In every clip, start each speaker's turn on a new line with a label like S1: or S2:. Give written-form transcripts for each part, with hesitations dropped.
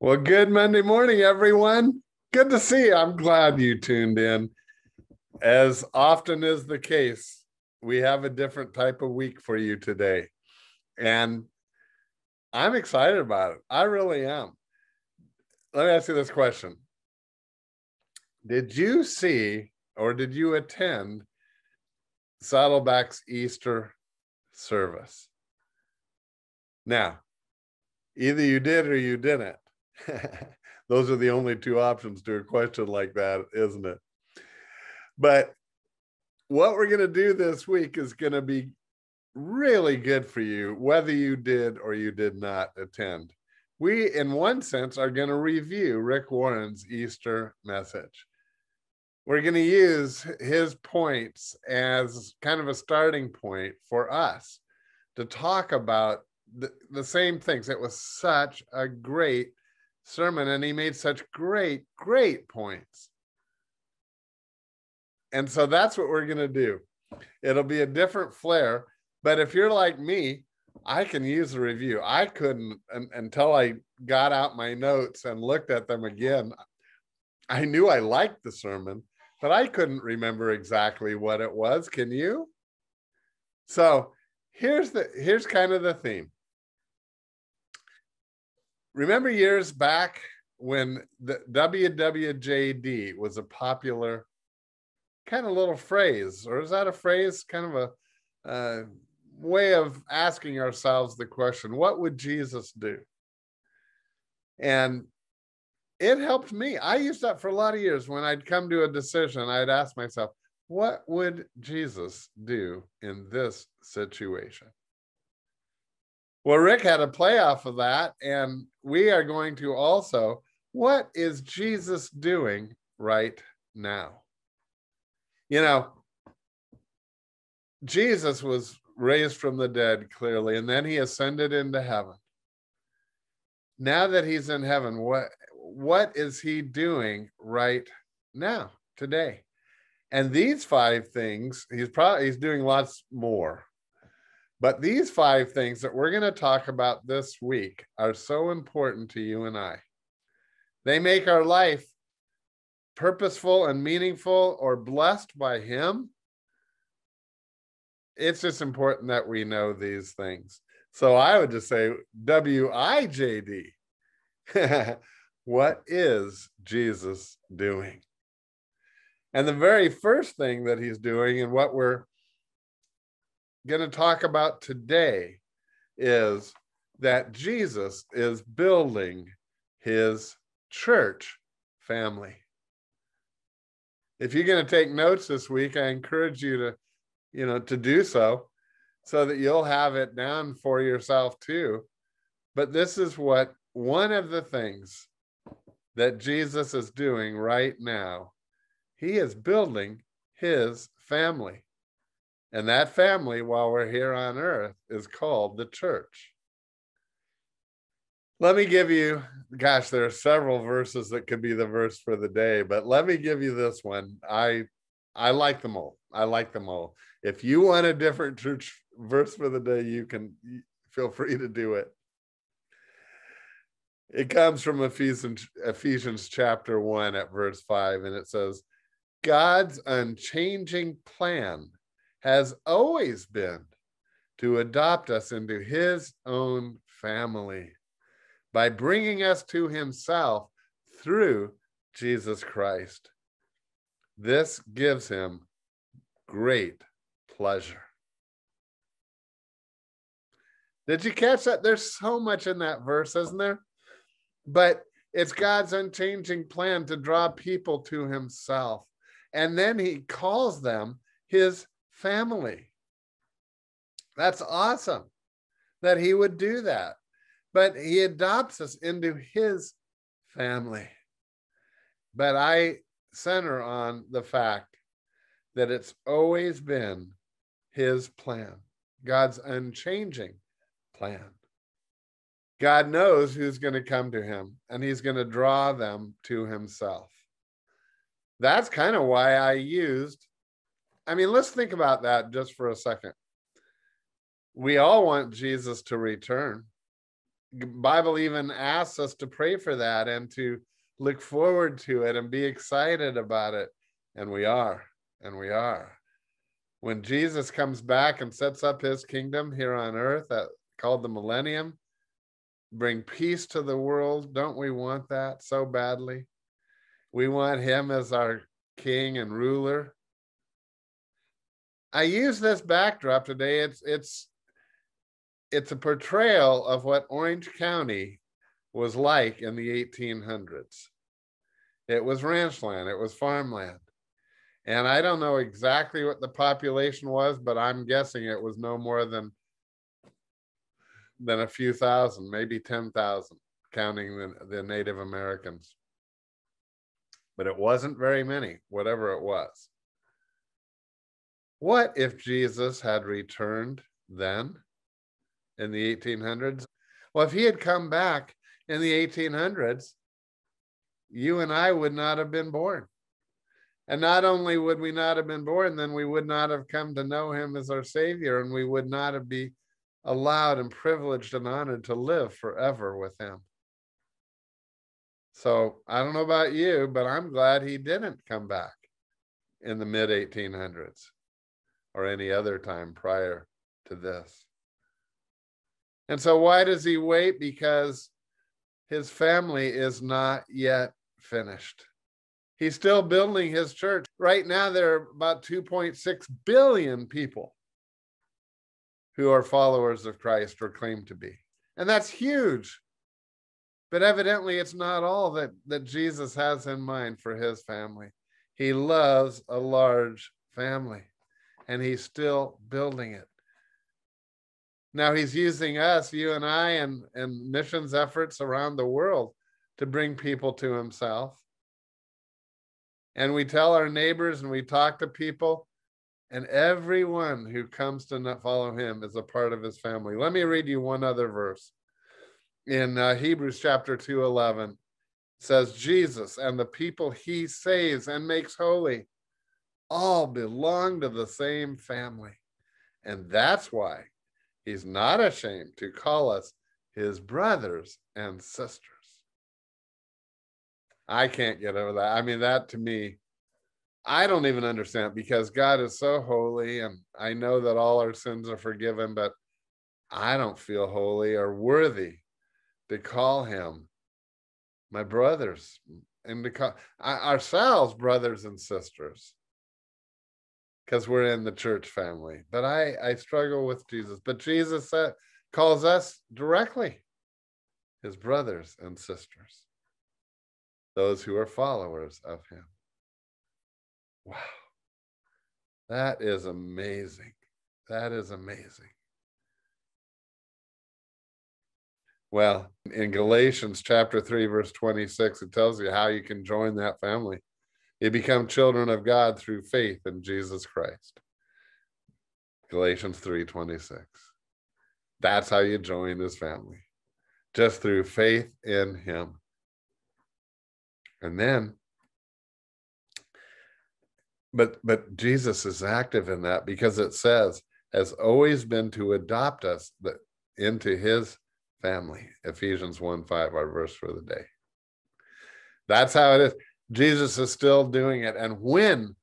S1: Well, good Monday morning, everyone. Good to see you. I'm glad you tuned in. As often is the case, we have a different type of week for you today. And I'm excited about it. I really am. Let me ask you this question. Did you see or did you attend Saddleback's Easter service? Now, either you did or you didn't. Those are the only two options to a question like that, isn't it? But what we're going to do this week is going to be really good for you, whether you did or you did not attend. We, in one sense, are going to review Rick Warren's Easter message. We're going to use his points as kind of a starting point for us to talk about the same things. It was such a great sermon, and he made such great points. And so that's what we're going to do. It'll be a different flair, but if you're like me, I can use a review. I couldn't until I got out my notes and looked at them again. I knew I liked the sermon, but I couldn't remember exactly what it was. Can you? So here's kind of the theme. Remember years back when the WWJD was a popular kind of little phrase, or is that a phrase? Kind of a way of asking ourselves the question, what would Jesus do? And it helped me. I used that for a lot of years. When I'd come to a decision, I'd ask myself, what would Jesus do in this situation? Well, Rick had a play off of that, and we are going to also, what is Jesus doing right now? You know, Jesus was raised from the dead, clearly, and then he ascended into heaven. Now that he's in heaven, what is he doing right now, today? And these 5 things, he's doing lots more. But these 5 things that we're going to talk about this week are so important to you and I. They make our life purposeful and meaningful or blessed by him. It's just important that we know these things. So I would just say WIJD. What is Jesus doing? And the very first thing that he's doing, and what we're going to talk about today, is that Jesus is building his church family. If you're going to take notes this week, I encourage you to do so that you'll have it down for yourself too. But this is what one of the things that Jesus is doing right now. He is building his family. And that family, while we're here on earth, is called the church. Let me give you, gosh, there are several verses that could be the verse for the day, but let me give you this one. I like them all. I like them all. If you want a different church verse for the day, you can feel free to do it. It comes from Ephesians chapter 1 at verse 5, and it says, God's unchanging plan has always been to adopt us into his own family by bringing us to himself through Jesus Christ. This gives him great pleasure. Did you catch that? There's so much in that verse, isn't there? But it's God's unchanging plan to draw people to himself. And then he calls them his family. That's awesome that he would do that. But he adopts us into his family. But I center on the fact that it's always been his plan, God's unchanging plan. God knows who's going to come to him, and he's going to draw them to himself. That's kind of why let's think about that just for a second. We all want Jesus to return. Bible even asks us to pray for that and to look forward to it and be excited about it. And we are. When Jesus comes back and sets up his kingdom here on earth, called the millennium, bring peace to the world. Don't we want that so badly? We want him as our king and ruler. I use this backdrop today. It's a portrayal of what Orange County was like in the 1800s. It was ranch land, it was farmland. And I don't know exactly what the population was, but I'm guessing it was no more than a few thousand, maybe 10,000, counting the Native Americans. But it wasn't very many, whatever it was. What if Jesus had returned then in the 1800s? Well, if he had come back in the 1800s, you and I would not have been born. And not only would we not have been born, then we would not have come to know him as our Savior, and we would not have been allowed and privileged and honored to live forever with him. So I don't know about you, but I'm glad he didn't come back in the mid-1800s or any other time prior to this. And so why does he wait? Because his family is not yet finished. He's still building his church. Right now, there are about 2.6 billion people who are followers of Christ or claim to be. And that's huge. But evidently, it's not all that Jesus has in mind for his family. He loves a large family, and he's still building it. Now, he's using us, you and I, and missions efforts around the world to bring people to himself. And we tell our neighbors and we talk to people, and everyone who comes to follow him is a part of his family. Let me read you one other verse. In Hebrews chapter 2:11, says, Jesus and the people he saves and makes holy all belong to the same family. And that's why he's not ashamed to call us his brothers and sisters. I can't get over that. I mean, that to me, I don't even understand, because God is so holy, and I know that all our sins are forgiven, but I don't feel holy or worthy to call him my brothers and to call ourselves brothers and sisters, because we're in the church family. But I struggle with Jesus. But Jesus calls us directly his brothers and sisters, those who are followers of him. Wow. That is amazing. That is amazing. Well, in Galatians chapter 3, verse 26, it tells you how you can join that family. You become children of God through faith in Jesus Christ. Galatians 3:26. That's how you join his family. Just through faith in him. And then, but Jesus is active in that, because it says, has always been to adopt us into his family. Ephesians 1:5, our verse for the day. That's how it is. Jesus is still doing it. And when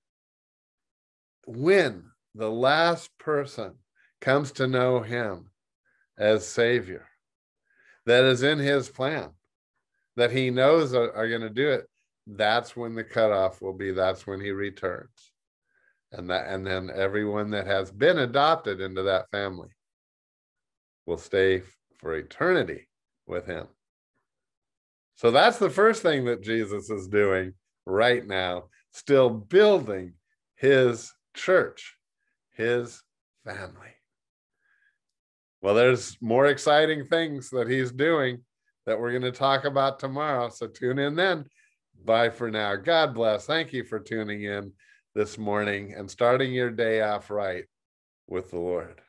S1: the last person comes to know him as Savior, that is in his plan, that he knows are going to do it, that's when the cutoff will be. That's when he returns. And then everyone that has been adopted into that family will stay for eternity with him. So that's the first thing that Jesus is doing right now, still building his church, his family. Well, there's more exciting things that he's doing that we're going to talk about tomorrow. So tune in then. Bye for now. God bless. Thank you for tuning in this morning and starting your day off right with the Lord.